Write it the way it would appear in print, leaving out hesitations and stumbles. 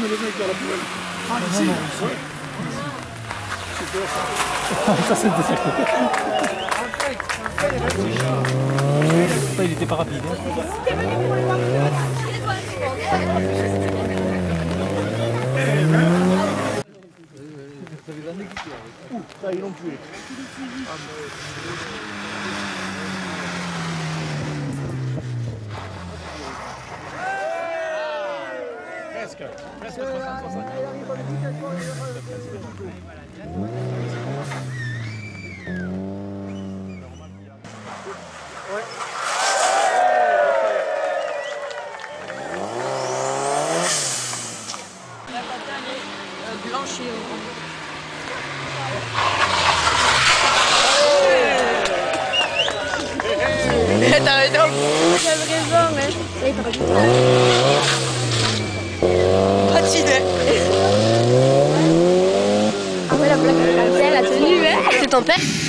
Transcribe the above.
le mec dans la poubelle. Ah, ici. Ouais. Ça c'est ça, il était pas rapide. Ça, ils l'ont tué. Presque 360. La patate est blanche et orange. T'as raison. J'avais raison, mais ça y est, t'aurais dû. Patiné. Ah ouais, la plaque, elle a tenu, hein. C'est ton père?